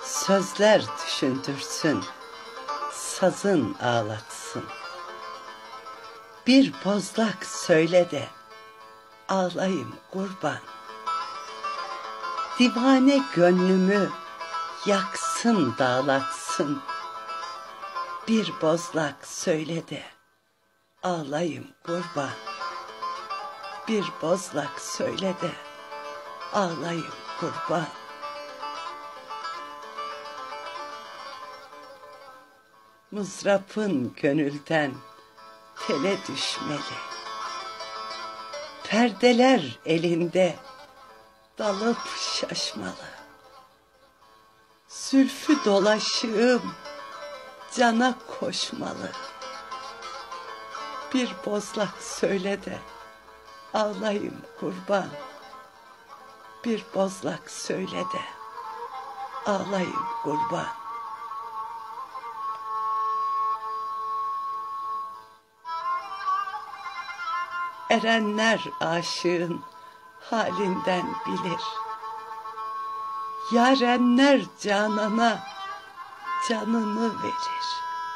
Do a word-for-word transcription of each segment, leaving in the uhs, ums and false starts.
Sözler düşündürsün, sazın ağlatsın. Bir bozlak söyle de ağlayayım kurban. Divane gönlümü yaksın dağlatsın. Bir bozlak söyle de ağlayayım kurban. Bir bozlak söyle de ağlayayım kurban. Mızrapın gönülden tele düşmeli. Perdeler elinde dalıp şaşmalı. Zülfü dolaşığım cana koşmalı. Bir bozlak söyle de ağlayayım kurban. Bir bozlak söyle de ağlayayım kurban. Erenler aşığın halinden bilir. Yarenler canana canını verir.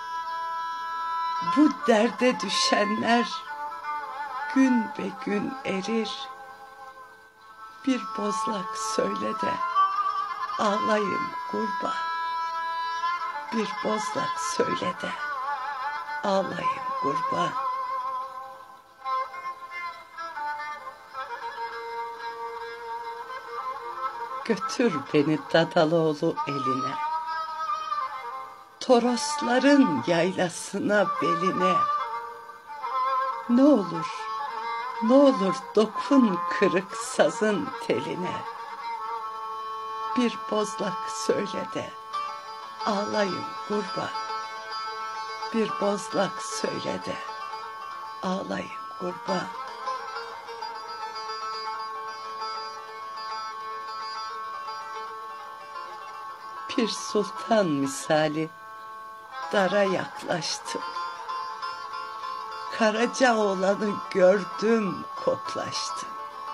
Bu derde düşenler gün be gün erir. Bir bozlak söyle de ağlayayım kurban. Bir bozlak söyle de ağlayayım kurban. Götür beni Dadaloğlu eline, Torosların yaylasına beline. Ne olur, ne olur dokun kırık sazın teline. Bir bozlak söyle de ağlayayım kurban. Bir bozlak söyle de ağlayayım kurban. Pir Sultan misali dara yaklaştım. Karacaoğlan'ı gördüm, koklaştım.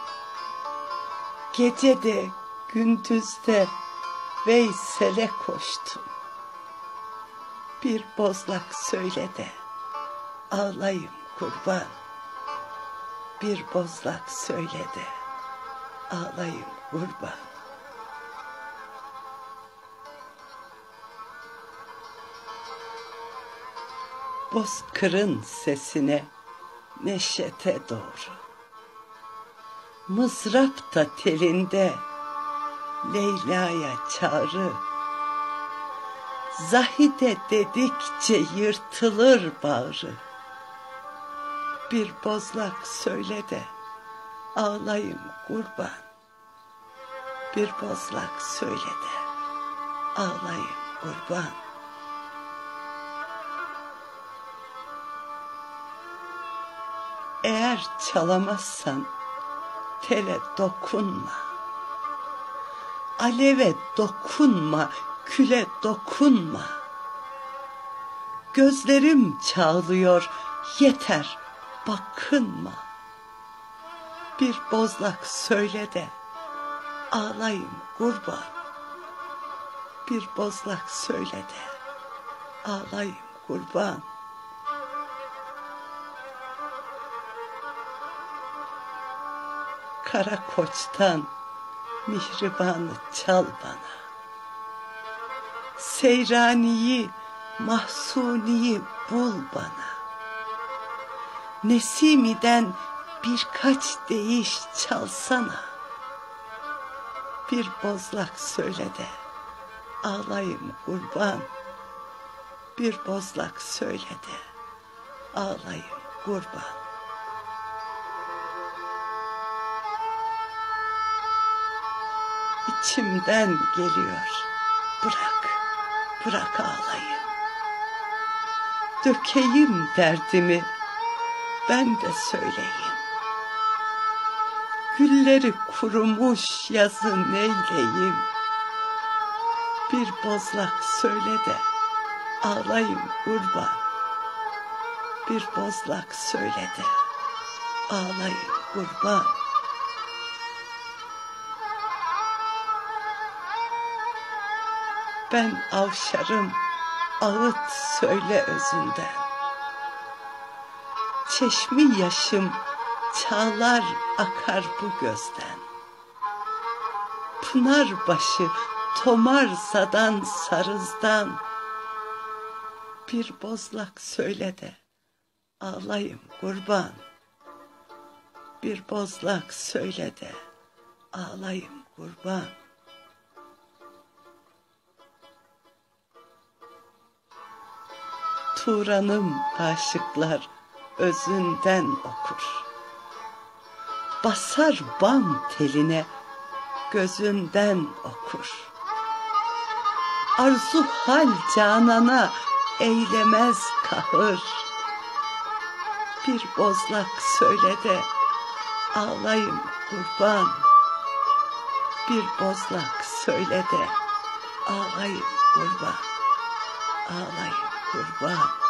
Gecede gündüzde Veysel'e koştum. Bir bozlak söyle de ağlayayım kurban. Bir bozlak söyle de ağlayayım kurban. Bozkırın sesine neşete doğru, mızrap da telinde Leyla'ya çağrı. Zahide dedikçe yırtılır bağrı. Bir bozlak söyle de ağlayayım kurban. Bir bozlak söyle de ağlayayım kurban. Eğer çalamazsan tele dokunma. Aleve dokunma, küle dokunma. Gözlerim çağlıyor, yeter bakınma. Bir bozlak söyle de ağlayayım kurban. Bir bozlak söyle de ağlayayım kurban. Kara koçtan mihribanı çal bana. Seyraniyi, Mahsuniyi bul bana. Nesimi'den birkaç deyiş çalsana. Bir bozlak söyle de ağlayayım kurban. Bir bozlak söyle de ağlayayım kurban. İçimden geliyor, bırak, bırak ağlayayım. Dökeyim derdimi, ben de söyleyeyim. Gülleri kurumuş yazı neyleyim. Bir bozlak söyle de ağlayayım kurban. Bir bozlak söyle de ağlayayım kurban. Ben avşarım, ağıt söyle özünden. Çeşmi yaşım çağlar akar bu gözden. Pınar başı tomar sadan sarızdan. Bir bozlak söyle de ağlayım kurban. Bir bozlak söyle de ağlayım kurban. Turanım aşıklar özünden okur. Basar bam teline gözünden okur. Arzu hal canana eylemez kahır. Bir bozlak söyle de ağlayım kurban. Bir bozlak söyle de ağlayım kurban. Ağlayım kurban.